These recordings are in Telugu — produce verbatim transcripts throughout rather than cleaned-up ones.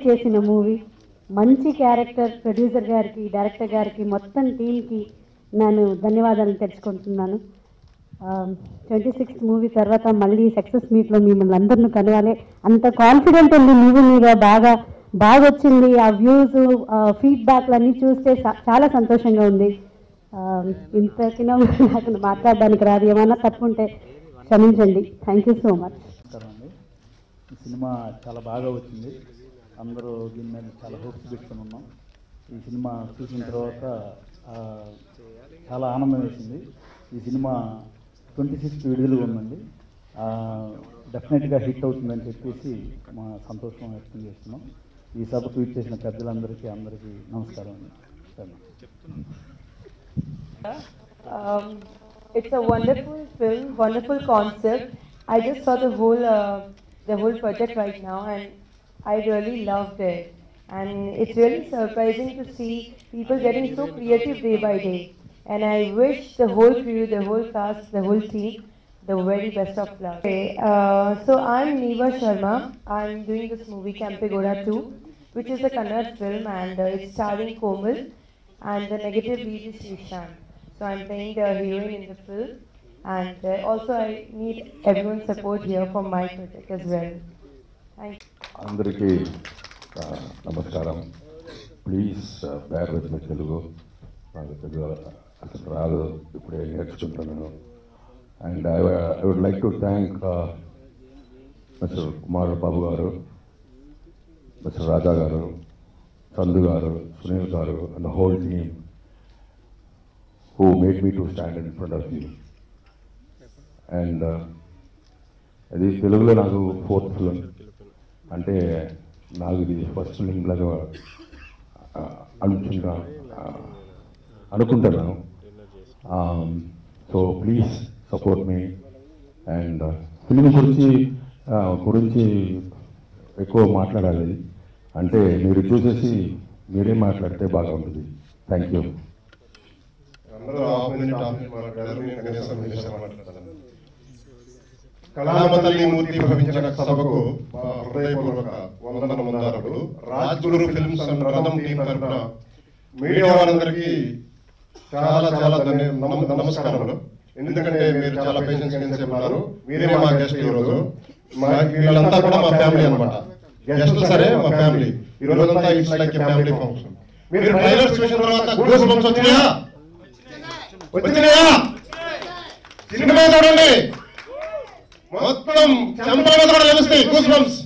చేసిన మూవీ. మంచి క్యారెక్టర్. ప్రొడ్యూసర్ గారికి, డైరెక్టర్ గారికి, మొత్తం టీంకి నేను ధన్యవాదాలు తెలుసుకుంటున్నాను. ట్వంటీ సిక్స్త్ మూవీ తర్వాత మళ్ళీ సక్సెస్ మీట్లో మిమ్మల్ని అందరినీ కలవాలి. అంత కాన్ఫిడెంట్ ఉంది మూవీ మీద. బాగా బాగా వచ్చింది. ఆ వ్యూస్, ఫీడ్బ్యాక్లు అన్నీ చూస్తే చాలా సంతోషంగా ఉంది. ఇంతకినా నాకు మాట్లాడడానికి రాదు, ఏమన్నా తప్పుంటే క్షమించండి. Thank you so much. ఈ సినిమా చాలా బాగా వచ్చింది. అందరూ దీని మీద చాలా హోప్స్ పెట్టుకుని ఉన్నాం. ఈ సినిమా చూసిన తర్వాత చాలా ఆనందం వేసింది. ఈ సినిమా ట్వంటీ సిక్స్త్ విడుదల ఉందండి. డెఫినెట్గా హిట్ అవుతుందని చెప్పేసి మా సంతోషం వ్యక్తం చేస్తున్నాం. ఈ సభ ట్వీట్ చేసిన పెద్దలందరికీ అందరికీ నమస్కారం అండి. Um, it's a wonderful film, wonderful concept. I just saw the whole uh, the whole project right now, and I really loved it. And it's really surprising to see people getting so creative day by day. And I wish the whole crew, the whole cast, the whole team, the very best of luck. Okay, uh, so I'm Neva Sharma. I'm doing this movie Campegoda two, which is a Kannada film, and uh, it's starring Komal, and the negative lead is Nishan. So I'm playing the heroine in the film, and uh, also I need everyone's support here for my project as well. Thank you. Andariki namaskaram. Please uh, bear with me Telugu. Naaku Telugu asalu raadu, ippude nerchukuntunnanu. And I, I would like to thank uh, Mister Kumar Babu garu, Mister Raja garu, Chandu garu, Sunil garu, and the whole team who made me to stand in front of you. And ఇది తెలుగులో నాకు ఫోర్త్ ఫిలిం. అంటే నాకు ఇది ఫస్ట్ ఫిలిం లాగా అనుకుంటా అనుకుంటున్నాను. So please support me. And film గురించి గురించి ఎక్కువ మాట్లాడాలి. అంటే మీరు చూసేసి మీరే మాట్లాడితే బాగా ఉంటుంది. Thank you. కళామతల్లి మూర్తి భవించిన సభకు హృదయపూర్వక వందనములు. Rajguru films and Ratham team తరఫున మీడియా వారందరికీ చాలా చాలా నమస్కారములు. ఎందుకంటే మీరు చాలా పేషెన్స్ ఉన్నారు. మీరే మా గెస్ట్ ఈరోజు. మా వీళ్ళంతా కూడా మా ఫ్యామిలీ అనమాట. గెస్ట్ సరే మా ఫ్యామిలీ. ఈ రోజంతా ఇట్స్ లైక్ ఫ్యామిలీ ఫంక్షన్. మీరు ట్రైలర్స్ చూసిన తర్వాత గూస్ బంప్స్ వచ్చినాయా వచ్చినాయా సినిమా చూడండి, మొత్తం చెంపల మీద కూడా లభిస్తాయి గూస్ బంప్స్.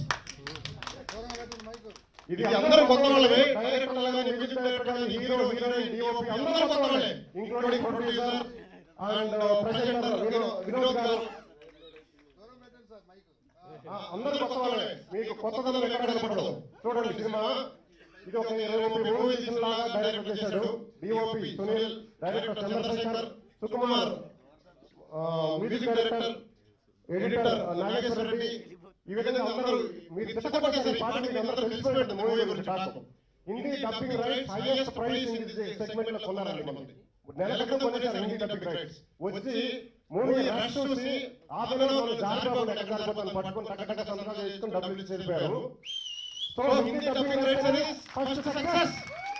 ఇది అందరూ కొత్త వాళ్ళే. డైరెక్టర్లు కానీ, మ్యూజిక్ డైరెక్టర్ కానీ, హీరో హీరోయిన్, డిఓపి అందరూ కొత్త వాళ్ళే, including producer and president Vinod garu. అందరూ కొత్త వాళ్ళే. మీకు కొత్తదనం ఎక్కడ కనపడదు. చూడండి సినిమా. ఇది ఒక ఇరవై ముప్పై మూవీ లాగా డైరెక్టర్ చేశాడు. DOP Sunil, director Chandrashekar, Sukumar, music director, editor Nageswara Reddy. ఈ విధంగా అందరూ మీరు చిత్తపట్టేసి పాట మీకు అందరూ తెలిసిపోయింది మూవీ గురించి. కాదు Hindi dubbing rights highest price in segment లో కొన్నారండి. మనకి నెల క్రితం కొనేసారు హిందీ డబ్బింగ్ రైట్స్. వచ్చి మూవీ రష్ చూసి ఆ పిల్లలు మనం జాగ్రత్త ఎక్కడ జారిపోతాను పట్టుకుని టక్కటక్క సంతకాలు చేసుకుని డబ్బులు ఇచ్చి వెళ్ళిపోయారు. సో హిందీ డబ్బింగ్ రైట్స్ అని ఫస్ట్ సక్సెస్.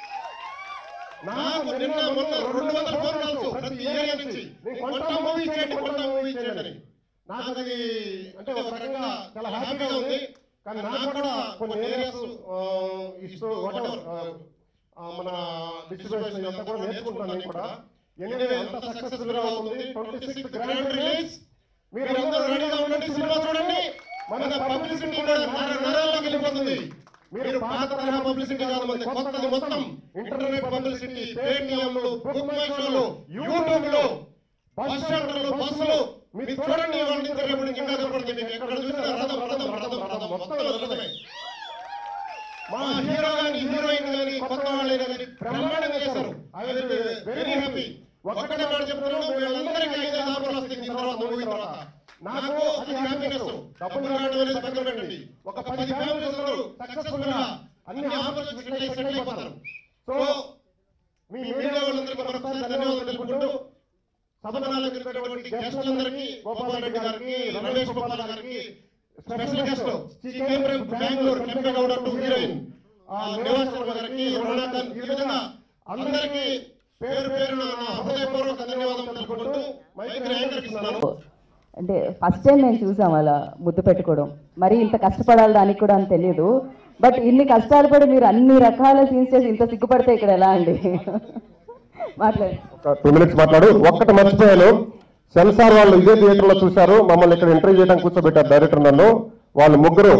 నాకు నిన్న మొన్న రెండు వందల ఫోన్ కాల్స్ ప్రతి ఏరియా నుంచి నేను కొంటా మూవీ చేయండి కొంటా మూవీ చేయండి. నాకు అది అంటే ఒక రకంగా చాలా హ్యాపీగా ఉంది. కానీ నాకు కూడా కొన్ని ఏరియాస్ ఇస్తూ మన డిస్ట్రిబ్యూషన్ అంతా కూడా నేర్చుకుంటున్నాను. నేను కూడా ఎనివే అంత సక్సెస్ఫుల్ గా అవుతుంది. Twenty sixth grand release. మీరు అందరూ రెడీగా ఉండండి. సినిమా చూడండి. మన పబ్లిసిటీ కూడా నరాల్లోకి వెళ్ళిపోతుంది. మీరు పాత తరహా పబ్లిసిటీ కాదు, మన కొత్తది మొత్తం. ఇంటర్నెట్ పబ్లిసిటీ, పేటిఎంలు, బుక్ మై షోలు, యూట్యూబ్ లో, బస్ షెల్టర్లు, బస్సులు మీరు చూడండి. వాళ్ళని ఇంకా కనపడుతుంది. ఎక్కడ చూసినా రథం రథం రథం రథం మొత్తం రథమే. మా హీరో కానీ హీరోయిన్ కానీ కొత్త వాళ్ళే కానీ బ్రహ్మాండంగా చేశారు. I will very happy. ఒక్కటే మాట చెప్తున్నాను, వీళ్ళందరికీ ఐదు ఆఫర్లు వస్తాయి ఈ తర్వాత మూవీ తర్వాత. నాకు అది హ్యాపీనెస్. డబ్బులు రావడం అనేది పక్కన పెట్టండి. ఒక పది ఫ్యామిలీస్ అందరూ సక్సెస్ఫుల్ గా అన్ని ఆఫర్స్ సెటిల్ అయిపోతారు. సో మీ మీడియా వాళ్ళందరికీ మరొకసారి ధన్యవాదాలు తెలుపుకుంటూ సభనాలకు వెళ్ళినటువంటి గెస్టులందరికీ, గోపాల్ రెడ్డి గారికి, రమేష్ గోపాల్ గారికి, special guest Bengaluru Kempegowda two heroine Nivasa గారికి, రమణాకర్, ఈ విధంగా అందరికీ పేరు పేరున నా హృదయపూర్వక ధన్యవాదాలు తెలుపుకుంటూ మైక్ రేఖిస్తున్నాను. అంటే ఫస్ట్ టైం నేను చూసాం అలా ముద్దు పెట్టుకోవడం. మరి ఇంత కష్టపడాలి దానికి కూడా అని తెలియదు. బట్ ఇన్ని కష్టాలు పడి మీరు అన్ని రకాల సీన్స్ చేసి ఇంత సిగ్గుపడితే ఇక్కడ ఎలా అండి? మాట్లాడు. ఒక టూ మినిట్స్ మాట్లాడు. ఒక్కటి మర్చిపోయాను, సెన్సార్ వాళ్ళు ఇదే థియేటర్లో చూశారు, మమ్మల్ని ఇక్కడ ఇంటర్వ్యూ చేయడానికి కూర్చోబెట్టారు డైరెక్టర్ నన్ను. వాళ్ళు ముగ్గురు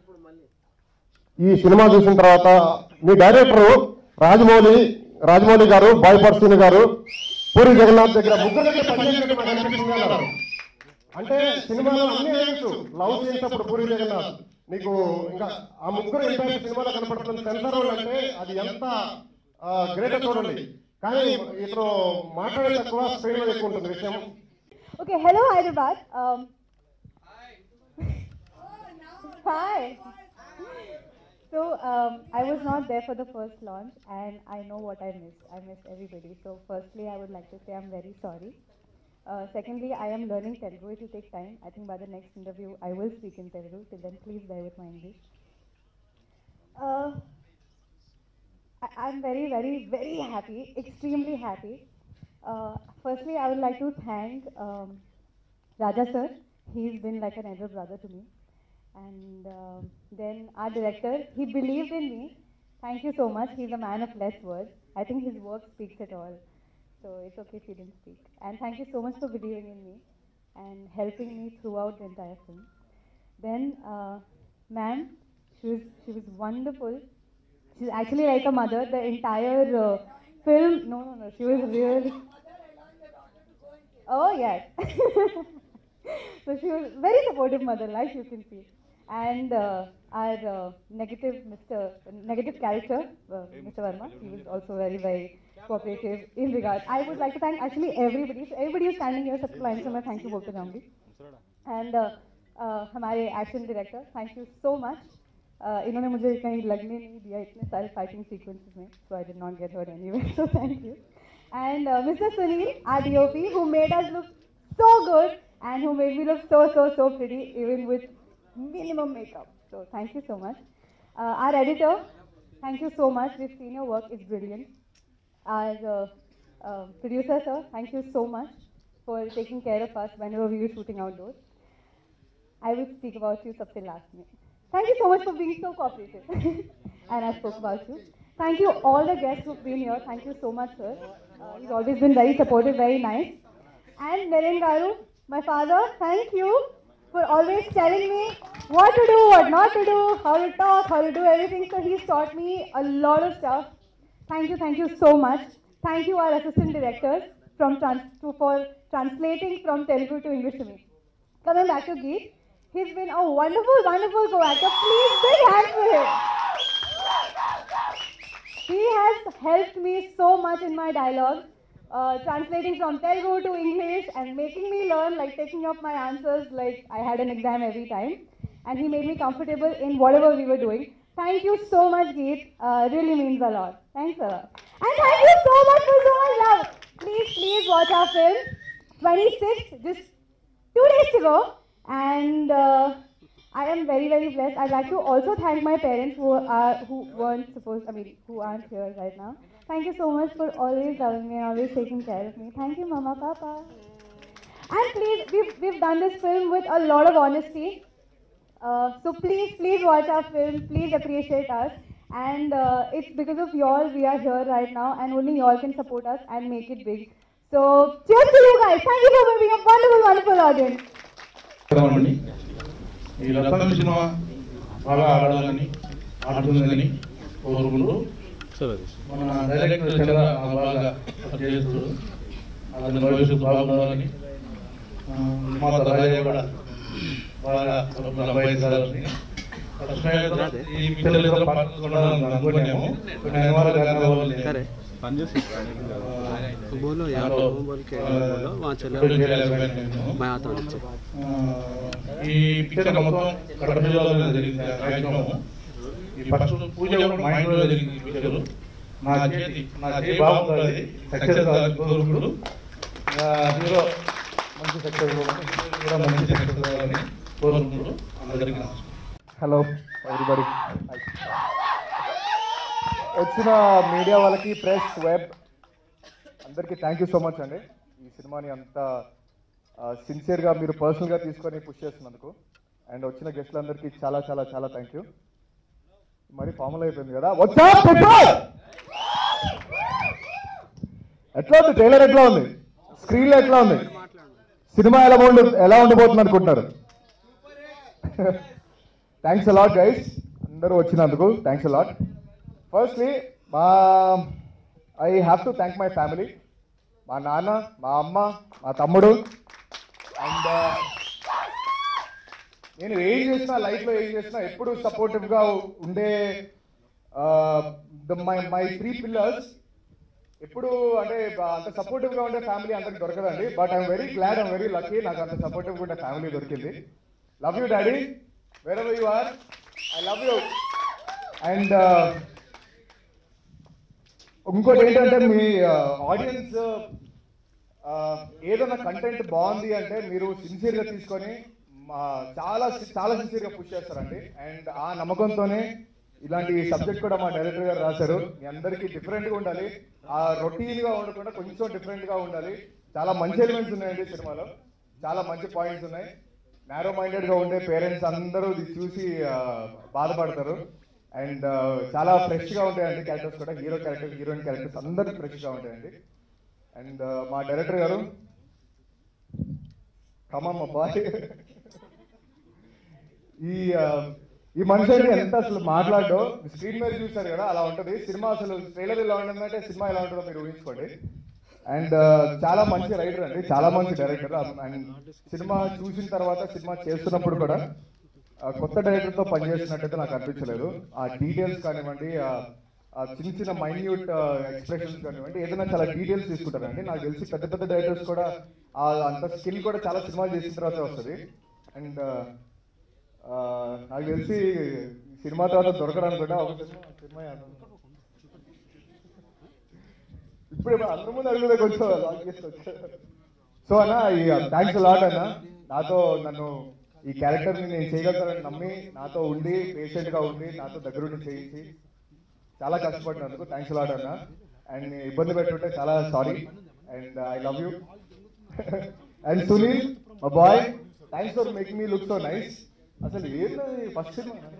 ఈ సినిమా చూసిన తర్వాత మీ డైరెక్టరు రాజమౌళి రాజమౌళి గారు, బాయ్ పర్సీని గారు, పూరి జగన్నాథ్ దగ్గర ముగ్గురు దగ్గర పనిచేసినట్టు నాకు అనిపిస్తుంది అన్నారు. అంటే సినిమాలో అన్ని వేయచ్చు, లవ్ చేసినప్పుడు పూరి జగన్నాథ్ నీకు ఇంకా ఆ ముగ్గురు ఇంపాక్ట్ సినిమాలో కనపడుతుంది. సెన్సార్ వాళ్ళు అంటే అది ఎంత గ్రేట్ చూడండి. కానీ ఇతను మాట్లాడే తక్కువ, స్క్రీన్ లో ఎక్కువ ఉంటుంది విషయం. Okay, hello Hyderabad. Um, hi. So um, I was not there for the first launch, and I know what I missed. I missed everybody. So firstly, I would like to say I'm very sorry. Uh, secondly, I am learning Telugu. It will take time. I think by the next interview, I will speak in Telugu. Till then, please bear with my English. Uh, I, I'm very, very, very happy. Extremely happy. Uh, firstly, I would like to thank um, Raja sir. He's been like an elder brother to me. And um then our director, he believed in me. Thank you so much. He's a man of less words. I think his work speaks it all. So it's okay if he didn't speak. And thank you so much for believing in me and helping me throughout the entire film. Then, uh, ma'am, she was, she was wonderful. She's actually like a mother. The entire uh, film, no, no, no, she was really... Oh, yes. So she was very supportive mother, like you can see. And uh, our uh, negative Mister negative character, uh, Mister Verma, he was also very, very cooperative in regard. I would like to thank actually everybody. So everybody who's standing here, सबको line से मैं thank you बोलते जाऊँगी. And uh, uh, हमारे action director, thank you so much. Uh, इन्होंने मुझे कहीं लगने नहीं दिया इतने सारे fighting sequences में, so I did not get hurt anyway. So thank you. And uh, Mister Sunil, our D O P, who made us look so good and who made me look so, so, so pretty, even with minimum makeup. So thank you so much. Uh, our editor, thank you so much. We've seen your work, it's brilliant. Our uh, uh, producer, sir, thank you so much for taking care of us whenever we were shooting outdoors. I will speak about you sabse last mein. Thank you so much for being so cooperative. And I spoke about you. Thank you all the guests who've been here. Thank you so much, sir. Uh, he's always been very supportive, very nice. And Naren Garu, my father, thank you for always telling me what to do, what not to do, how to talk, how to do everything. So he's taught me a lot of stuff. Thank you, thank you so much. Thank you, our assistant directors, from trans to, for translating from Telugu to English to me. Coming back to Geet, he's been a wonderful, wonderful co-actor. Please, big hand for him. He has helped me so much in my dialogue. Uh, translating from Telugu to English and making me learn, like taking up my answers like I had an exam every time. And he made me comfortable in whatever we were doing. Thank you so much, Geet. Uh, really means a lot. Thanks a lot. And thank you so much for so much love. Please, please watch our film, twenty-sixth, just two days to go. And uh, I am very, very blessed. I'd like to also thank my parents who are who weren't supposed, I mean, who aren't here right now. Thank you so much for always loving me and always taking care of me. Thank you, Mama, Papa. And please, we've, we've done this film with a lot of honesty. Uh, so please, please watch our film. Please appreciate us. And uh, it's because of y'all we are here right now, and only y'all can support us and make it big. So cheers to you guys. Thank you for being a wonderful, wonderful audience. ఈ రత్నం సినిమా బాగా ఆడాలని ఆడుతుందని కోరుకుంటూ మన డైరెక్టర్ చంద్ర బాగా చేస్తూ అతని భవిష్యత్తు బాగుండాలని మాత రాజయ్య కూడా బాగా సంపాదించాలని ఈ పిల్లలతో పాల్గొనాలని అనుకున్నాము కొన్ని అనివార్య కారణాల వల్ల ఈ పిక్చర్ మొత్తం కడప జిల్లాలో జరిగింది మ్యాక్సిమం. ఈ ఫస్ట్ పూజ కూడా మా ఇంట్లో జరిగింది పిక్చర్. నా చేతి నా చేతి బాగుంటుంది, సక్సెస్ కోరుకుంటూ హీరో మంచి సక్సెస్ కూడా మంచి సక్సెస్ కావాలని కోరుకుంటూ అందరికీ నమస్కారం. Hello everybody. వచ్చిన మీడియా వాళ్ళకి, ప్రెస్, వెబ్ అందరికీ థ్యాంక్ యూ సో మచ్ అండి. ఈ సినిమాని అంత సిన్సియర్గా మీరు పర్సనల్గా తీసుకొని పుష్ చేస్తున్నందుకు. అండ్ వచ్చిన గెస్ట్లందరికీ చాలా చాలా చాలా థ్యాంక్ యూ. మరి ఫార్మల్ అయిపోయింది కదా. వచ్చా ఎట్లా ఉంది ట్రైలర్, ఎట్లా ఉంది స్క్రీన్లో, ఎట్లా ఉంది సినిమా, ఎలా ఉండి ఎలా ఉండిపోతుంది అనుకుంటున్నారు? థ్యాంక్స్ అలాట్ గైస్, అందరూ వచ్చినందుకు థ్యాంక్స్ అలాట్. ఫస్ట్లీ మా I have to thank my family, మా నాన్న, మా అమ్మ, మా తమ్ముడు. అండ్ నేను ఏం చేసినా లైఫ్లో ఏం చేసినా ఎప్పుడు సపోర్టివ్గా ఉండే మై మై త్రీ పిల్లర్స్ ఎప్పుడు అంటే అంత సపోర్టివ్గా ఉండే ఫ్యామిలీ అందరికి దొరకదండి. But I'm very glad, I'm very lucky నాకు అంత సపోర్టివ్గా ఉండే ఫ్యామిలీ దొరికింది. Love you daddy, wherever you are, I love you. And ఇంకోటి ఏంటంటే మీ ఆడియన్స్ ఏదైనా కంటెంట్ బాగుంది అంటే మీరు సిన్సియర్గా తీసుకొని చాలా చాలా సిన్సియర్గా పుష్ చేస్తారండి. అండ్ ఆ నమ్మకంతోనే ఇలాంటి సబ్జెక్ట్ కూడా మా డైరెక్టర్ గారు రాశారు. మీ అందరికీ డిఫరెంట్గా ఉండాలి, ఆ రొటీన్గా ఉండకుండా కొంచెం డిఫరెంట్గా ఉండాలి. చాలా మంచి ఎలిమెంట్స్ ఉన్నాయండి సినిమాలో, చాలా మంచి పాయింట్స్ ఉన్నాయి. నారో మైండెడ్గా ఉండే పేరెంట్స్ అందరూ ఇది చూసి బాధపడతారు. అండ్ చాలా ఫ్రెష్గా ఉంటాయండి క్యారెక్టర్స్ కూడా, హీరో క్యారెక్టర్, హీరోయిన్ క్యారెక్టర్స్ అందరూ ఫ్రెష్గా ఉంటాయండి. అండ్ మా డైరెక్టర్ గారు కమమ్మ బాయ్, ఈ ఈ మనిషి అంటే ఎంత అసలు మాట్లాడో స్క్రీన్ మీద చూస్తారు కదా అలా ఉంటుంది సినిమా. అసలు ట్రైలర్ ఎలా ఉంటుందంటే సినిమా ఎలా ఉంటుందో మీరు ఊహించుకోండి. అండ్ చాలా మంచి రైటర్ అండి, చాలా మంచి డైరెక్టర్. అండ్ సినిమా చూసిన తర్వాత సినిమా చేస్తున్నప్పుడు కూడా కొత్త డైరెక్టర్తో పనిచేసినట్టయితే నాకు అనిపించలేదు. ఆ డీటెయిల్స్ కానివ్వండి, ఆ చిన్న చిన్న మైన్యూట్ ఎక్స్ప్రెషన్స్ కానివ్వండి, ఏదైనా చాలా డీటెయిల్స్ తీసుకుంటారండి. నాకు తెలిసి పెద్ద పెద్ద డైరెక్టర్స్ కూడా అంత స్కిల్ కూడా చాలా సినిమాలు చేసిన తర్వాత వస్తుంది. అండ్ నాకు తెలిసి సినిమా తర్వాత దొరకడానికి కూడా ఒక సినిమా ఇప్పుడు అందరి ముందు అడుగుదే కొంచెం సో అన్న థ్యాంక్స్ లాట్ అన్న, నాతో నన్ను ఈ క్యారెక్టర్ని నేను చేయగలుగుతానని నమ్మి నాతో ఉండి పేషెంట్గా ఉండి నాతో దగ్గరుండి చేయించి చాలా కష్టపడినందుకు థ్యాంక్స్ లాట్ అన్న. అండ్ ఇబ్బంది పెట్టుంటే చాలా sorry. And I love you. And Sunil మా boy, thanks for making me look so nice. అసలు ఏంటో ఫస్ట్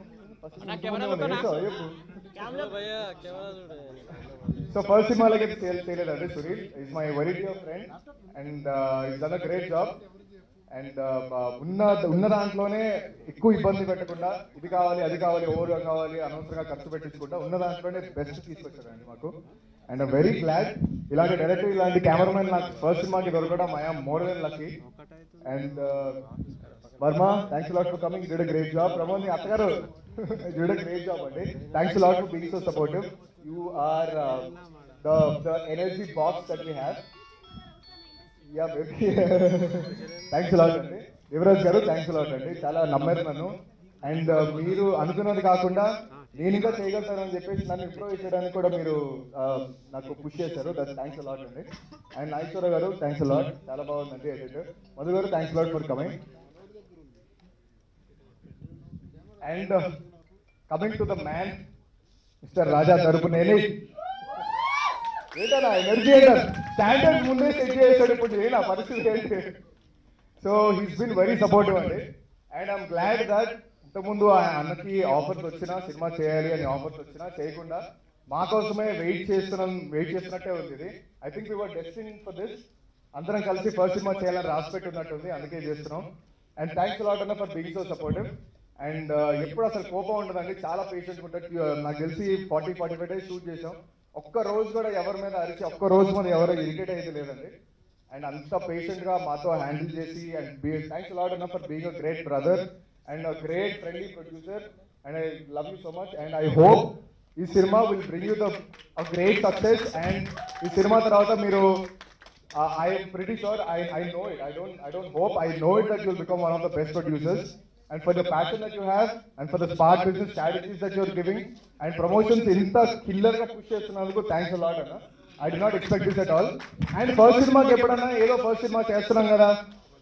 సో ఫస్ట్ సినిమాలకి తెలియదండి. Sunil is my very dear friend and is done a great job. And ఉన్న ఉన్న దాంట్లోనే ఎక్కువ ఇబ్బంది పెట్టకుండా ఇది కావాలి అది కావాలి ఓవర్గా కావాలి అనవసరంగా ఖర్చు పెట్టించుకుంటా ఉన్న దాంట్లోనే బెస్ట్ తీసుకొచ్చారండి మాకు. అండ్ ఐమ్ వెరీ గ్లాడ్ ఇలాంటి డైరెక్టర్ ఇలాంటి కెమెరామెన్ నాకు ఫస్ట్ సినిమాకి దొరకడం I'm more than lucky. And Varma, thanks lot for coming, did a great job. Pramod నీ అత్తగారు డిడ్ అ గ్రేట్ జాబ్ అండి. Thanks lot for being so supportive. You are the the energy box that we have. Yeah baby, thanks lot అండి. యువరాజ్ గారు థ్యాంక్స్ లాట్ అండి, చాలా నమ్మారు నన్ను. అండ్ మీరు అనుకున్నది కాకుండా నేను ఇంకా చేయగలుగుతానని చెప్పేసి నన్ను ఇంప్రూవ్ చేయడానికి కూడా మీరు నాకు పుష్ చేశారు. దట్ థ్యాంక్స్ లాట్ అండి. And Nageswara garu thanks lot, చాలా బాగుందండి editor. Madhu garu thanks lot for coming. And coming to the man mister Raja తరపు నేనే ఏంటన్నా ఎనర్జీ ఏంటారు స్టాండర్డ్ ముందే సెట్ చేశాడు. ఇప్పుడు ఏ నా పరిస్థితి ఏంటి? So he's been very supportive అండి. అండ్ ఐఎమ్ గ్లాడ్ దట్ ఇంతకుముందు అన్నకి ఆఫర్స్ వచ్చినా సినిమా చేయాలి అని ఆఫర్స్ వచ్చినా చేయకుండా మా కోసమే వెయిట్ చేస్తున్నాం, వెయిట్ చేస్తున్నట్టే ఉంది ఇది. I think we were destining for this. అందరం కలిసి ఫస్ట్ సినిమా చేయాలని రాసి పెట్టున్నట్టుంది, అందుకే చేస్తున్నాం. అండ్ థ్యాంక్స్ లాట్ అన్న for being so supportive. And ఎప్పుడు అసలు కోపం ఉంటుందండి, చాలా పేషెంట్ ఉంటుంది. నాకు తెలిసి forty forty five days shoot చేసాం, ఒక్క రోజు కూడా ఎవరి మీద అరిచి ఒక్క రోజు మీద ఎవరు ఇరిటేట్ అయితే లేదండి. అండ్ అంత పేషెంట్గా మాతో హ్యాండిల్ చేసి అండ్ బీ థ్యాంక్స్ లాట్ అన్న for being a great brother and a great friendly producer. And I love you so much. And I hope ఈ cinema will bring you the a great success. And ఈ సినిమా తర్వాత మీరు I am pretty sure, I I know it, I don't I don't hope, I know it that you will become one of the best producers. And for the passion that you have and for the smart business strategies that you are giving and promotions inta killer ga push chestunnaduku thanks a lot anna. I did not expect this at all. And first cinema ki eppadana edo first cinema chestunam kada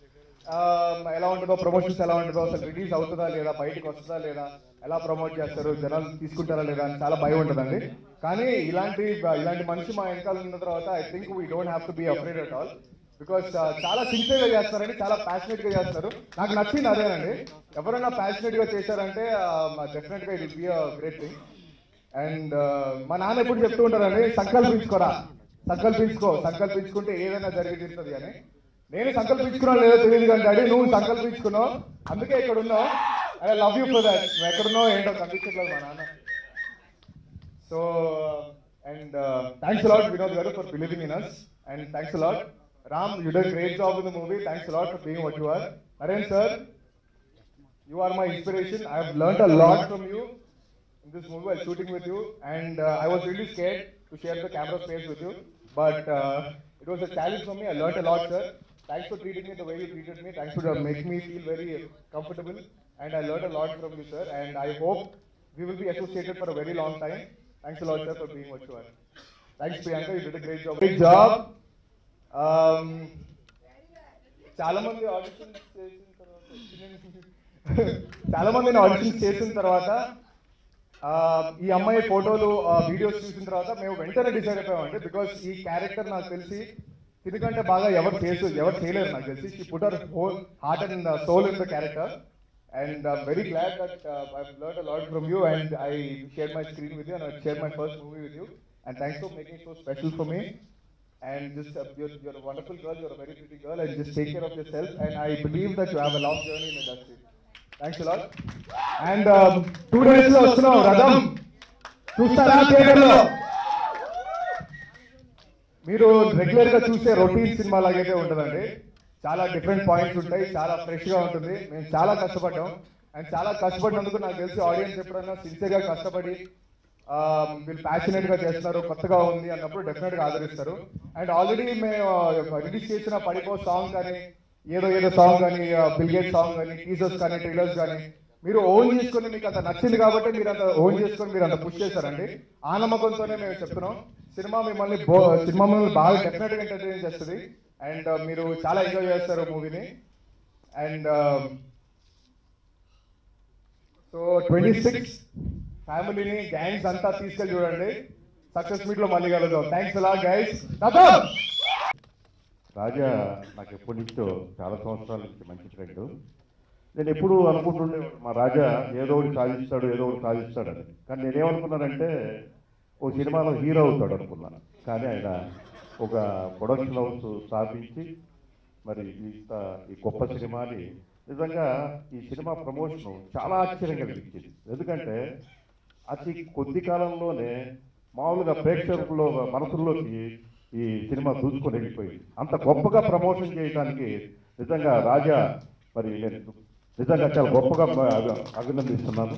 ఎలా ఉంటుందో, ప్రమోషన్స్ ఎలా ఉంటుందో, అసలు రిలీజ్ అవుతుందా లేదా, బయటకు వస్తుందా లేదా, ఎలా ప్రమోట్ చేస్తారు, జనాలు తీసుకుంటారా లేదా అని చాలా భయం ఉంటుందండి. కానీ ఇలాంటి ఇలాంటి మనిషి మా వెనకాల ఉన్న తర్వాత I think we don't have to be afraid at all, because చాలా సిన్సియర్గా చేస్తారండి, చాలా ప్యాషనెట్గా చేస్తారు. నాకు నచ్చింది అదేనండి. ఎవరైనా ప్యాషనెట్గా చేశారంటే డెఫినెట్గా it will be a great thing. And మా నాన్న ఎప్పుడు చెప్తూ ఉంటారండి, సంకల్పించుకోరా, సంకల్పించుకో, సంకల్పించుకుంటే ఏదైనా జరిగి తీరుతుంది అని. నేను సంకల్పించుకున్నా లేదో తెలియదు కానీ డాడీ నువ్వు సంకల్పించుకున్నావు, అందుకే ఇక్కడ ఉన్నావు. I love you for that. నువ్వు ఎక్కడున్నావు ఏంటో కనిపించట్లేదు మా నాన్న. So and thanks a lot Vinod garu for believing in us, and thanks a lot Ram, you done great job in the movie. Thanks a lot for being what you are. Naren sir, you are my inspiration. I have learnt a lot from you in this movie while shooting with you, and uh, I was really scared to share the camera space with you, but uh, it was a challenge for me. I learnt a lot, sir. Thanks for treating me the way you treated me. Thanks for uh, making me feel very comfortable, and I learnt a lot from you, sir, and I hope we will be associated for a very long time. Thanks a lot, sir, for being what you are. Thanks, Priyanka. You did a great job. Great job. Um, చాలా మంది ఆడిషన్స్ చేసిన తర్వాత చాలా మందిని ఆడిషన్స్ చేసిన తర్వాత ఈ అమ్మాయి ఫోటోలు వీడియోస్ చూసిన తర్వాత మేము వెంటనే డిసైడ్ అయిపోయామండి. బికాస్ ఈ క్యారెక్టర్ నాకు తెలిసి ఎందుకంటే బాగా ఎవరు చేసు ఎవరు చేయలేరు నాకు తెలిసి. She put her whole heart and soul in the character, and I'm very glad that I have learned a lot from you, and I share my screen with you, and I share my first movie with you, and thanks for making so special for me. And just uh, you're, you're a wonderful girl, you're a very pretty girl, and just take care of yourself, and I believe that you have a long journey in the industry. Thanks a lot. And um, two days lo vastunam Radham చూస్తారా థియేటర్ లో? మీరు రెగ్యులర్ గా చూసే రొటీన్ సినిమా లాగైతే ఉంటుందండి. చాలా డిఫరెంట్ పాయింట్స్ ఉంటాయి, చాలా ఫ్రెష్ గా ఉంటుంది. మేము చాలా కష్టపడ్డాం, అండ్ చాలా కష్టపడినందుకు నాకు తెలిసి ఆడియన్స్ ఎప్పుడైనా సిన్సియర్ గా కష్టపడి వీళ్ళు ప్యాషనేట్ గా చేస్తున్నారు, కొత్తగా ఉంది అన్నప్పుడు డెఫినెట్ గా ఆదరిస్తారు. అండ్ ఆల్రెడీ మేము రిలీజ్ చేసిన పడిపో సాంగ్ కానీ, ఏదో ఏదో సాంగ్ కానీ, బిల్గేట్ సాంగ్ కానీ, టీజర్స్ కానీ, ట్రైలర్స్ కానీ మీరు ఓన్ చేసుకొని మీకు అంత నచ్చింది కాబట్టి మీరు అంత ఓన్ చేసుకొని మీరు అంత పుష్ చేశారండి. ఆ నమ్మకంతోనే మేము చెప్తున్నాం, సినిమా మిమ్మల్ని సినిమా మిమ్మల్ని బాగా డెఫినెట్ గా ఎంటర్టైన్ చేస్తుంది, అండ్ మీరు చాలా ఎంజాయ్ చేస్తారు మూవీని. అండ్ సో ట్వంటీ సిక్స్ ఫ్యామిలీని గ్యాంగ్స్ అంతా తీసుకెళ్ళి చూడండి. సక్సెస్ మీట్ లో మళ్ళీ కలుద్దాం. థ్యాంక్స్ అలా గైస్. రాజా నాకు ఎప్పటి నుంచో చాలా సంవత్సరాల నుంచి మంచి ఫ్రెండ్. నేను ఎప్పుడు అనుకుంటుండే మా రాజా ఏదో ఒకటి సాధిస్తాడు ఏదో ఒకటి సాధిస్తాడని. కానీ నేనేమనుకున్నానంటే ఓ సినిమాలో హీరో అవుతాడు అనుకున్నాను. కానీ ఆయన ఒక ప్రొడక్షన్ హౌస్ స్థాపించి మరి ఇంత ఈ గొప్ప సినిమాని నిజంగా ఈ సినిమా ప్రమోషన్ చాలా ఆశ్చర్యం కలిగించింది. ఎందుకంటే అతి కొద్ది కాలంలోనే మామూలుగా ప్రేక్షకుల్లో మనసుల్లోకి ఈ సినిమా దూసుకొని వెళ్ళిపోయింది. అంత గొప్పగా ప్రమోషన్ చేయడానికి నిజంగా రాజా మరి నేను నిజంగా చాలా గొప్పగా అభినందిస్తున్నాను.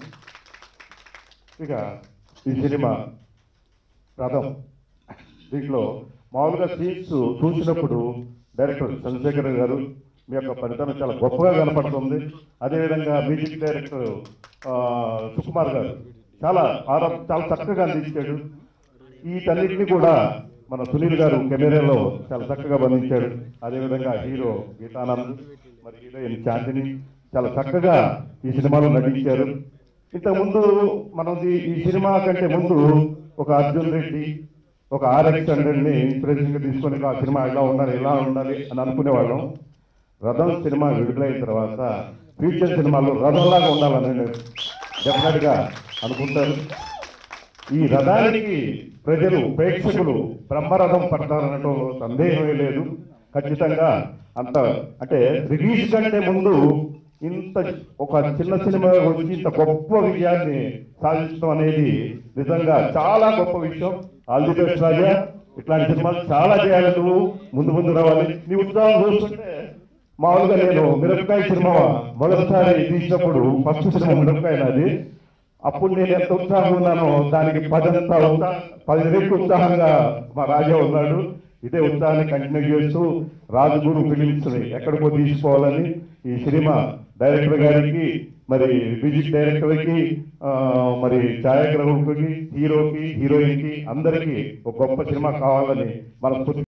ఇక ఈ సినిమా రథం, దీంట్లో మామూలుగా సీన్స్ చూసినప్పుడు డైరెక్టర్ చంద్రశేఖర్ గారు మీ యొక్క పనితనం చాలా గొప్పగా కనపడుతుంది. అదేవిధంగా మ్యూజిక్ డైరెక్టర్ సుకుమార్ గారు చాలా ఆరా చాలా చక్కగా అందించాడు. వీటన్నిటిని కూడా మన సునీల్ గారు కెమెరాలో చాలా చక్కగా బంధించాడు. అదేవిధంగా హీరో గీతానంద్ మరి హీరోయిన్ చాందిని చాలా చక్కగా ఈ సినిమాలో నటించారు. ఇంతకుముందు మనది ఈ సినిమా కంటే ముందు ఒక అర్జున్ రెడ్డి, ఒక ఆర్ఎక్స్ హండ్రెడ్ని ఇన్స్పిరేషన్గా తీసుకొని ఆ సినిమా ఇలా ఉండాలి ఇలా ఉండాలి అని అనుకునేవాళ్ళం. రథం సినిమా విడుదలైన తర్వాత ఫ్యూచర్ సినిమాలో రథంలాగా ఉండాలని డెఫినెట్గా అనుకుంటారు. ఈ రథానికి ప్రజలు ప్రేక్షకులు బ్రహ్మరథం పడతారనటం సందేహమే లేదు. ఖచ్చితంగా అంత అంటే రిలీజ్ కంటే ముందు ఇంత ఒక చిన్న సినిమా వచ్చి ఇంత గొప్ప విజయాన్ని సాధించడం అనేది నిజంగా చాలా గొప్ప విషయం. ఆల్ ది బెస్ట్ రాజా, ఇట్లాంటి సినిమాలు చాలా చేయాలి, నువ్వు ముందు ముందు రావాలి. నీ ఉత్సాహం చూస్తుంటే మామూలుగా నేను మిరపకాయ సినిమా మొదటిసారి తీసినప్పుడు ఫస్ట్ సినిమా మిరపకాయ నాది. అప్పుడు నేను ఎంత ఉత్సాహంగా ఉన్నానో దానికి పదంతా ఉత్సాహం పది రెట్లు ఉత్సాహంగా మా రాజా ఉన్నాడు. ఇదే ఉత్సాహాన్ని కంటిన్యూ చేస్తూ రాజుగురు ఫిలిమ్స్ని ఎక్కడికో తీసుకోవాలని ఈ సినిమా డైరెక్టర్ గారికి మరి మ్యూజిక్ డైరెక్టర్కి మరి ఛాయాగ్రాహకుడికి హీరోకి హీరోయిన్కి అందరికీ ఒక గొప్ప సినిమా కావాలని మనస్ఫూర్తి